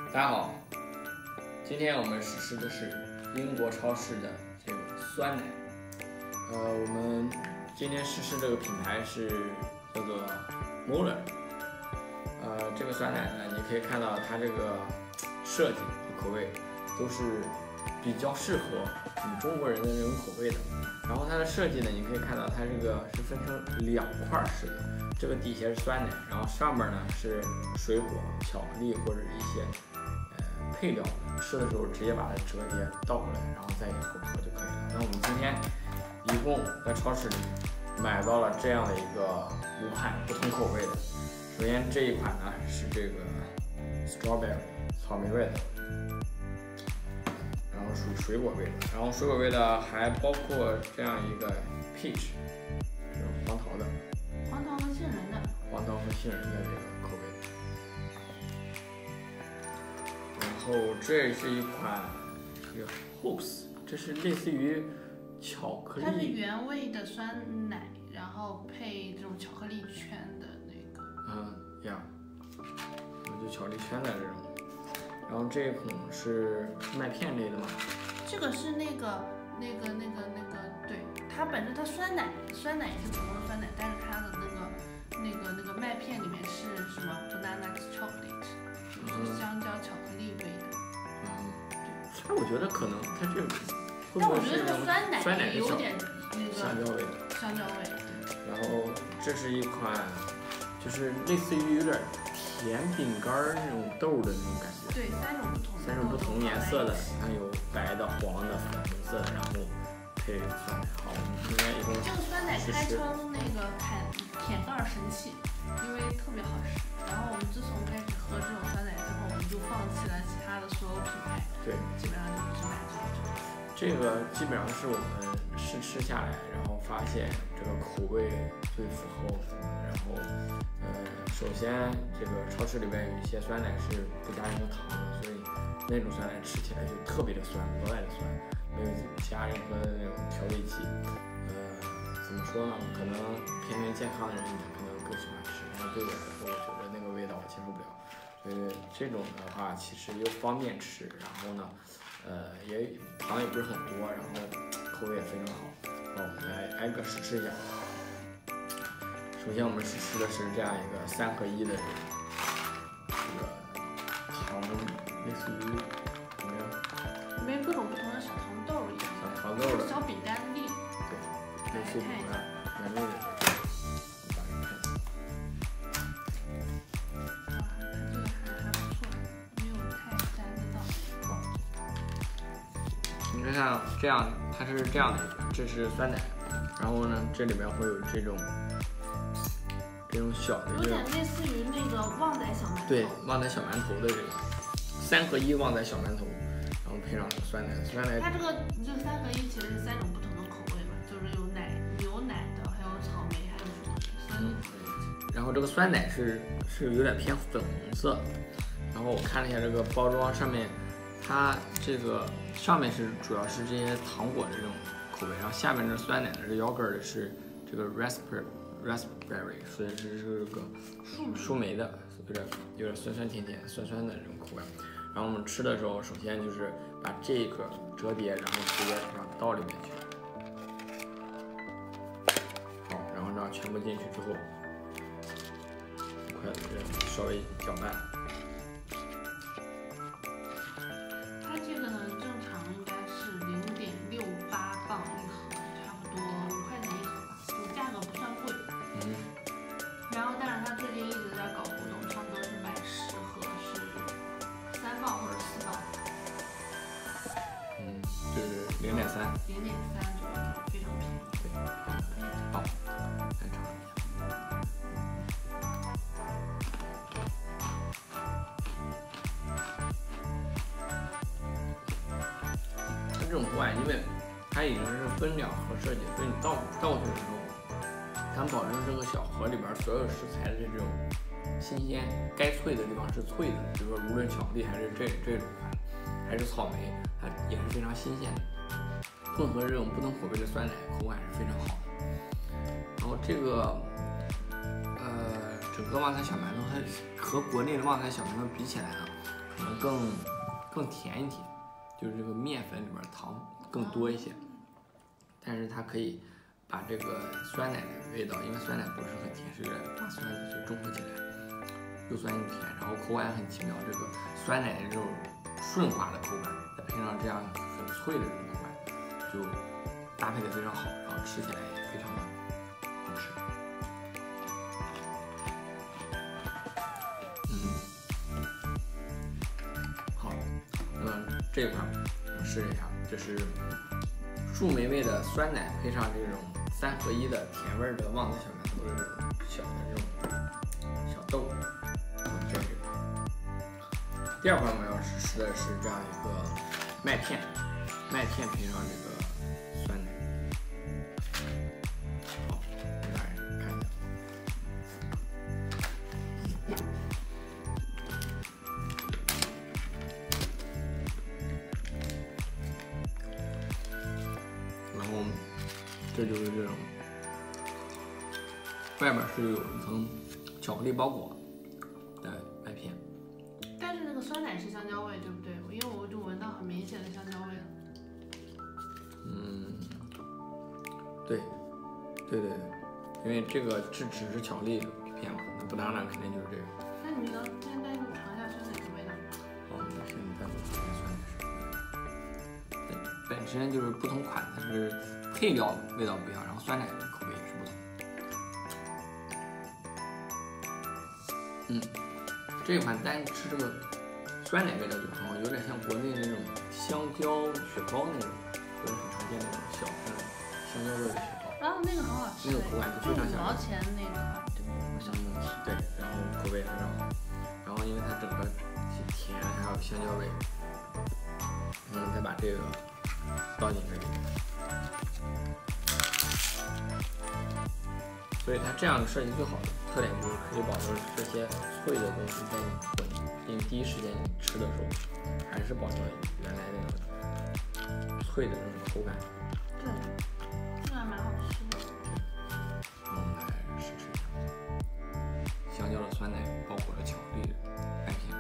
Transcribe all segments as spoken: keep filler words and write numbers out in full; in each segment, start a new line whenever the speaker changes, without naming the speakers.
大家好，今天我们实施的是英国超市的这个酸奶。呃，我们今天实施这个品牌是叫做 Moller。呃，这个酸奶呢，你可以看到它这个设计和口味都是比较适合我们中国人的那种口味的。然后它的设计呢，你可以看到它这个是分成两块式的，这个底下是酸奶，然后上面呢是水果、巧克力或者一些呃配料，吃的时候直接把它折叠倒过来，然后再一口喝就可以了。那我们今天一共在超市里买到了这样的一个五款不同口味的。首先这一款呢是这个 strawberry 草莓味的，然后属于水果味的，然后水果味的还包括这样一个 peach 这种黄桃的，
黄桃和杏仁的，
黄桃和杏仁的这个口味。然后这是一款这个 Hoops， 这是类似于巧克力，
它是原味的酸奶，然后配这种巧克力圈的那个。
嗯呀，就巧克力圈的这种。然后这一款是麦片类的嘛？
这个是那个那个那个那个，对，它本身它酸奶酸奶也是普通的酸奶，但是它的那个那个那个麦片里面是什么 banana chocolate， 就是香蕉巧克力味的。
嗯，但我觉得可能它这个，
但我觉得这个酸奶
酸奶
有点那个
香蕉味的。
香蕉味。
然后这是一款，就是类似于有点甜饼干那种豆的那种感觉。
对，三种不同的
三种不同颜色的，你看有白的、黄的、粉红色的，然后配酸奶。好，我们今天一共
这个酸奶开称那个舔舔盖神器，因为特别好吃。然后我们自从开始喝这种酸奶之后，我们就放弃了其他的所有品牌，
对，
基本上就只买这一种。
这个基本上是我们试吃下来，然后发现这个口味最符合我们的。然后，呃，首先这个超市里面有一些酸奶是不加任何糖的，所以那种酸奶吃起来就特别的酸，额外的酸，没有加任何的那种调味剂。呃，怎么说呢？可能偏偏健康的人可能更喜欢吃，然后对我来说，我觉得那个味道我接受不了。所以这种的话，其实又方便吃，然后呢，呃，也糖也不是很多，然后口味也非常好。那我们来挨个试吃一下。首先我们试吃的是这样一个三合一的这个这个糖，类似于什么样？
里面各种不同的小糖豆一样，
小糖豆的
小饼干粒，
对，类似于饼干原味的。你看看这样，它是这样的一个，这是酸奶，然后呢，这里面会有这种这种小的，
有点类似于那个旺仔小馒头。
对，旺仔小馒头的这个三合一旺仔小馒头，然后配上酸奶，酸奶。
它这个这个三合一其实是三种不同的口味嘛，就是有奶牛奶的，还有草莓，还有什么三种口味。
然后这个酸奶是是有点偏粉红色，然后我看了一下这个包装上面。它这个上面是主要是这些糖果的这种口味，然后下面这酸奶的这 yogurt 的是这个 raspberry raspberry， 所以是这个树莓的，有点有点酸酸甜甜、酸酸的这种口感。然后我们吃的时候，首先就是把这个折叠，然后直接往倒里面去。好，然后这样全部进去之后，筷子这稍微搅拌。零点三，
零点三左右，非常便宜。
对，好，来尝一下。它这种罐，因为它已经是分两盒设计，所以你倒倒去的时候，它保证这个小盒里边所有食材的这种新鲜，该脆的地方是脆的，比如说无论巧克力还是这这种款，还是草莓，它也是非常新鲜的。混合这种不同口味的酸奶，口感是非常好的。然后这个，呃，整个旺仔小馒头，它和国内的旺仔小馒头比起来呢， 可能更更甜一些，就是这个面粉里面糖更多一些，但是它可以把这个酸奶的味道，因为酸奶不是很甜，是大酸的，就中和起来，又酸又甜，然后口感很奇妙。这个酸奶的这种顺滑的口感，再配上这样很脆的这种口感，就搭配的非常好，然后吃起来也非常的好吃。嗯，好，那么这一款我试一下，这是树莓味的酸奶配上这种三合一的甜味的旺仔小馒头的这种小的这种小豆，这是第二款我们要实施的是这样一个麦片，麦片配上这个酸奶。好，给大家看一下。然后这就是这种，外边是有一层巧克力包裹的麦片。
但是那个酸奶是香蕉味，对不对？因为我就闻到很明显的香蕉味了。
嗯，对，对对对，因为这个是只是巧克力片嘛，那不当然肯定就是这个。
那你能先单独尝一下酸奶的味道？
好，我们现在单独尝一下酸奶是。对，本身就是不同款的是配料味道不一样，然后酸奶的口味也是不同。嗯，这一款单吃这个酸奶味道就很好，有点像国内那种香蕉雪糕那种，国内很常见那种小的香蕉味的雪糕。
然后那个很好吃，
那个口感就非常
五
像
毛钱那个，对，我小时候吃。
对，然后口味也非常好，然后因为它整个甜还有香蕉味，嗯，再把这个倒进这里。所以它这样的设计最好的特点就是可以保证这些脆的东西在你混，因为第一时间你吃的时候，还是保证原来那种脆的那种口感。
对，这个还蛮好吃的。
我们来试试一下，香蕉的酸奶包裹了巧克力的麦片。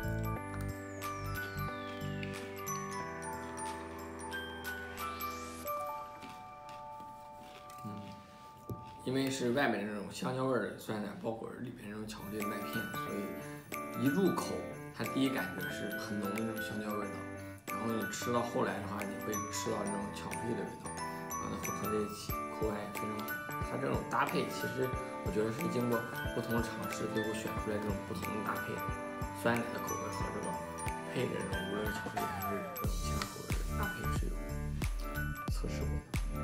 因为是外面的那种香蕉味的酸奶包裹着里面这种巧克力的麦片，所以一入口，它第一感觉是很浓的那种香蕉味道，然后你吃到后来的话，你会吃到那种巧克力的味道，把它混合在一起，口感也非常好。它这种搭配，其实我觉得是经过不同的尝试，最后选出来这种不同的搭配，酸奶的口味和这个配的这种无论是巧克力还是这种其他口味的搭配是有测试过的。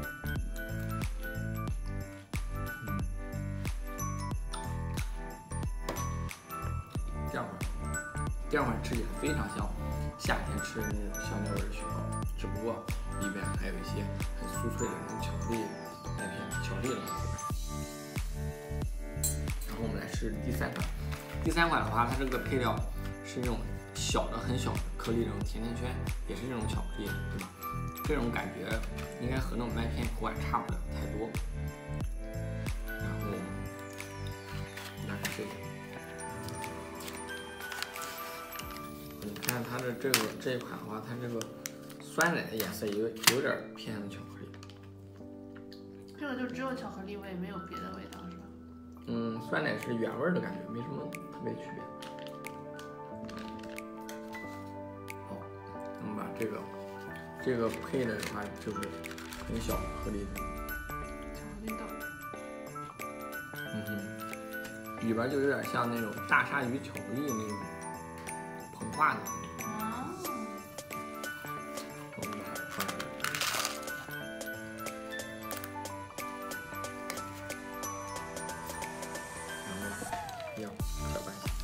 第二款，第二款吃起来非常像夏天吃的那种香蕉味的雪糕，只不过里面还有一些很酥脆的那种巧克力麦片，巧克力的口感。然后我们来试第三款，第三款的话，它这个配料是那种小的很小的颗粒那种甜甜圈，也是这种巧克力，对吧？这种感觉应该和那种麦片口感差不了太多。然后来试一下。你看它的这个这一款的话，它这个酸奶的颜色有有点偏的巧克力。
这个就只有巧克力味，没有别的味道是吧？
嗯，酸奶是原味的感觉，没什么特别区别。好，我们把这个这个配的话就是很小颗粒的
巧克力豆。
嗯哼，里边就有点像那种大鲨鱼巧克力那种膨化的。
啊。
我们把它放进来。然后一样搅拌一下。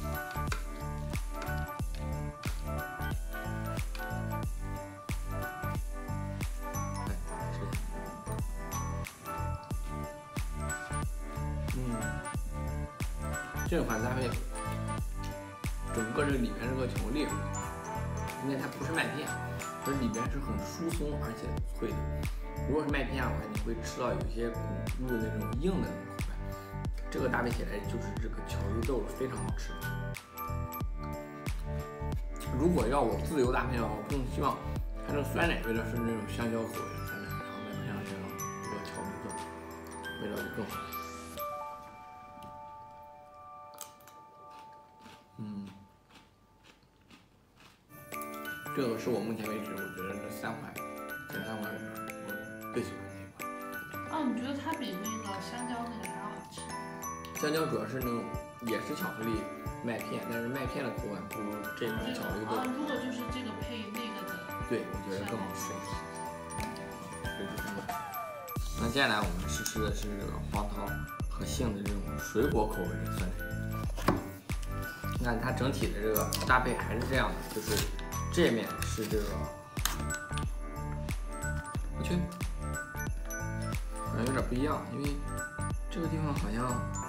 来试一下。嗯，这个款搭配。整个这个里面这个巧克力，因为它不是麦片，所以里面是很疏松而且脆的。如果是麦片的话，你会吃到有些骨入那种硬的那种口感。这个搭配起来就是这个巧克力豆非常好吃。 如果要我自由搭配的话，我更希望它这个酸奶味道是那种香蕉口味的酸奶，然后再配上这种一个调味酱，味道就更好。嗯，这个是我目前为止我觉得这三款前三款里面我最喜欢的一款。
哦，你觉得它比那个香蕉那个还要好吃？
香蕉主要是那种也是巧克力麦片，但是麦片的口感不如这款巧克力的。
啊，如果就是这个配那个的，
对，我觉得更好吃。这是三款。那接下来我们试吃的是这个黄桃和杏的这种水果口味的酸奶。你看它整体的这个搭配还是这样的，就是这面是这个，我去，好像有点不一样，因为这个地方好像，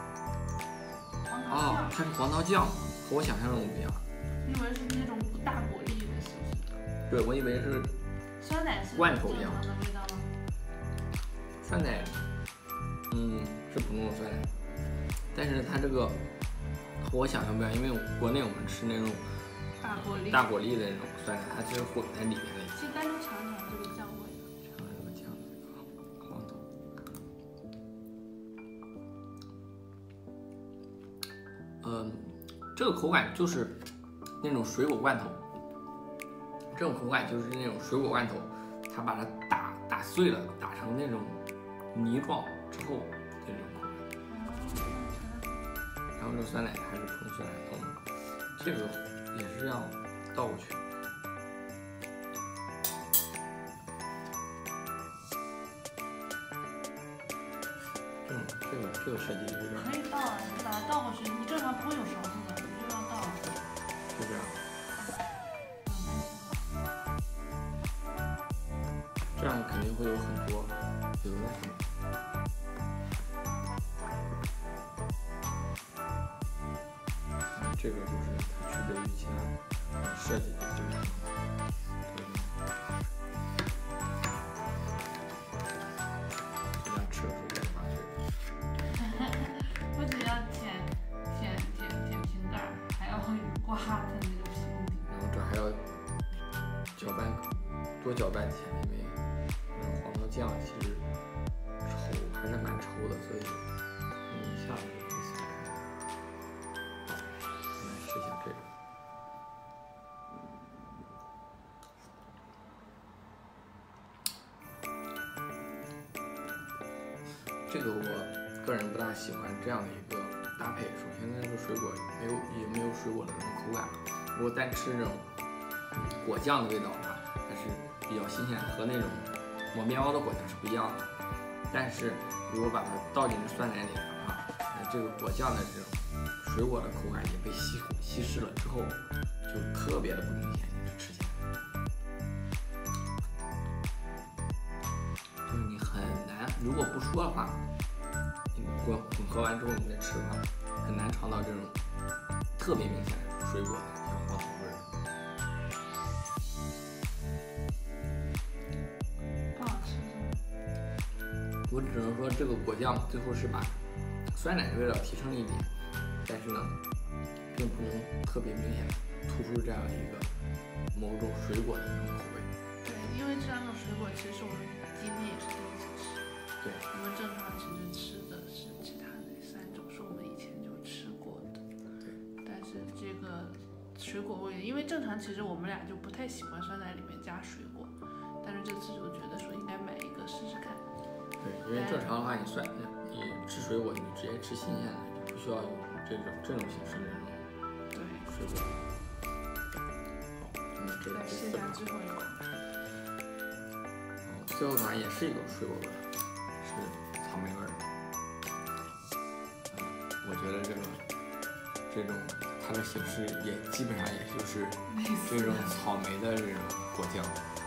哦，它是黄桃酱，和我想象中不一样。
你以为是那种大果粒的，是不是？
对，我以为是
酸奶是
罐头一样
的味道吗？
酸奶，嗯，是普通的酸奶，但是它这个和我想象不一样，因为国内我们吃那种
大果粒
大果粒的那种酸奶，它其实混在里面的。
其实单独尝尝这个酱味。
尝这个酱，黄桃。嗯，这个口感就是那种水果罐头，这种口感就是那种水果罐头，它把它打打碎了，打成那种泥状之后那种口感。然后这酸奶还是纯酸奶汤，这个也是这样倒过去。这种这个这个设计有点
可以倒啊，你把它倒过去，你正常不会有勺子的，你就要倒。
就这样，这样肯定会有很多油在上面。这个就是它区别于其他设计的这个。这样吃的时候别刮嘴。
不仅要舔舔舔舔瓶盖，还要刮它那个瓶底。
然后这还要搅拌，多搅拌几下，因为那个黄桃酱其实稠，还是蛮稠的，所以你一下子就可以撒开。我们来试一下这个。这个我个人不大喜欢这样的一个搭配。首先，它这个水果没有也没有水果的那种口感。如果单吃这种果酱的味道的话，它是比较新鲜的，和那种抹面包的果酱是不一样的。但是如果把它倒进酸奶里的话，那这个果酱的这种水果的口感也被稀稀释了之后，就特别的不明显，你吃起来。就是你很难，如果不说的话，你混混合完之后你再吃的话，很难尝到这种特别明显的水果的像黄桃味儿。
不好吃是吗？
我只能说这个果酱最后是把酸奶的味道提升了一点，但是呢，并不能特别明显的突出这样一个某种水果的那种口味。
对，因为这两种水果其实我们今天也是第一次吃。
对，
我们正常其实吃的是其他那三种，是我们以前就吃过的。
对。
但是这个水果味，因为正常其实我们俩就不太喜欢酸奶里面加水果，但是这次就觉得说应该买一个试试看。
对，因为正常的话，你酸你吃水果，你直接吃新鲜的，就不需要有这种这种形式的这种
对
水果。好，那么这是
来
第四款，
试一下最后一款。
然后最后一款也是一个水果味儿，是草莓味儿的。嗯，我觉得这个这种它的形式也基本上也就是这种草莓的这种果酱。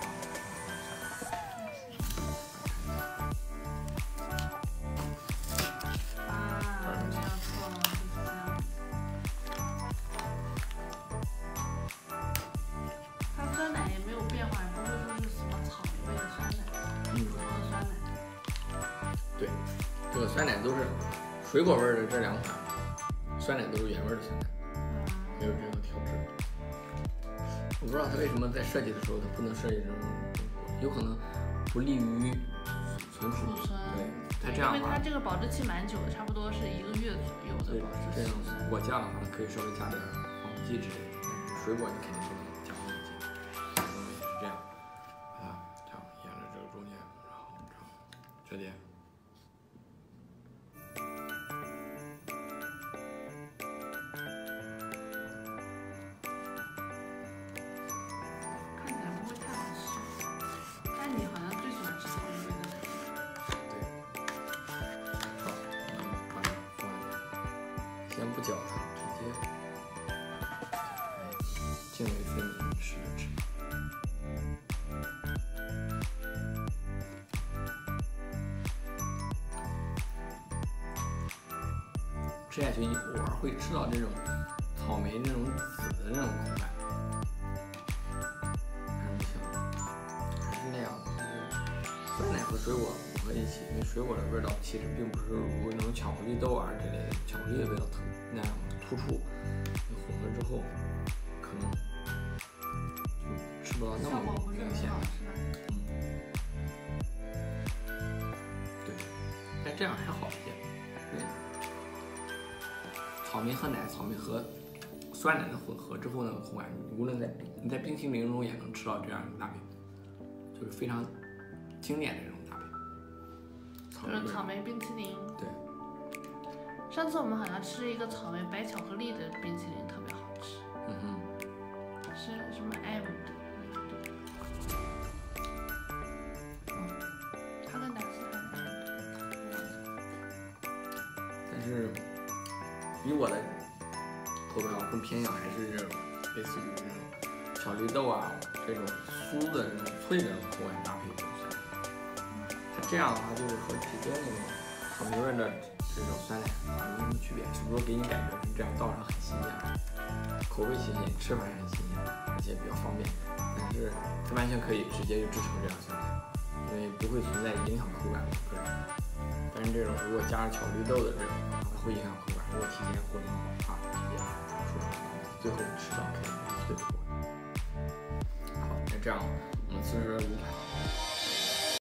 对，这个酸奶都是水果味儿的，这两款酸奶都是原味的酸奶，没有这种调制。 我不知道它为什么在设计的时候它不能设计这种，有可能不利于存储。
储存。
对，它这样的话，
因为它这个保质期蛮久的，差不多是一个月左右的保质期。
这样果酱的话可以稍微加点防腐剂之类的，水果你肯定不能加防腐剂。是这样，把它这样沿着这个中间，然后这样这点。
看起来不会太好吃，但你好像最喜欢吃草莓味的。
对。好，然后把它放进去，先不搅它，直接。泾渭分明，吃着吃。吃下去，你偶尔会吃到这种草莓那种紫的那种口感，还是不行，还是那样的。就是酸奶和水果混合一起，因为水果的味道其实并不是如那种巧克力豆啊之类的，巧克力的味道特那样突出，你混合之后，可能就吃不到那么明显。嗯，对，但这样还好一些，对。草莓和奶，草莓和酸奶的混合之后那个口感，无论在你在冰淇淋中也能吃到这样的搭配，就是非常经典的这种搭配。
就是草莓冰淇淋。
对。
上次我们好像吃一个草莓白巧克力的冰淇淋，特别好吃。
嗯哼。
是什么 M 的？嗯，哈根达斯还是 M 的？
但是。以我的口味，我更偏向还是这种类似于这种巧克力豆啊这种酥的这种脆的口感搭配的酸奶。它这样的话就是和直接那种草莓味的这种酸奶啊没什么区别，只不过给你感觉是这样倒上很新鲜，口味新鲜，吃法也很新鲜，而且比较方便。但是它完全可以直接就制成这样酸奶，因为不会存在影响口感的个人。但是这种如果加上巧克力豆的这种，它会影响口感。如果提前混合好的话，直接出来，最后吃到可以最口感。好，那这样。